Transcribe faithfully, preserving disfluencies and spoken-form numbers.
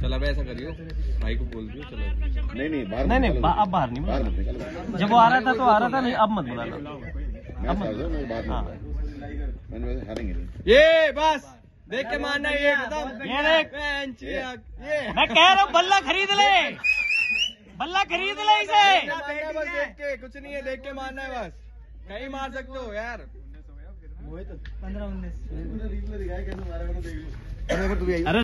चला भाई ऐसा करियो, भाई को बोल दियो चलो। नहीं नहीं बाहर नहीं नहीं अब बाहर नहीं बाहर मत निकल। जब वो आ रहा था तो आ रहा था, नहीं अब मत बुलाना। मैं समझ रहा हूँ, बात हाँ मैंने वैसे हारेंगे नहीं। ये बस देख के मानना, ये खत्म। ये देख ये मैं कह रहा हूँ बल्ला खरीद ले, बल्ला खरीद ले इसे। बस देख के, कुछ नहीं है, देख के मारना है बस, कहीं मार सकते हो यार। पंद्रह उन्नीस अरे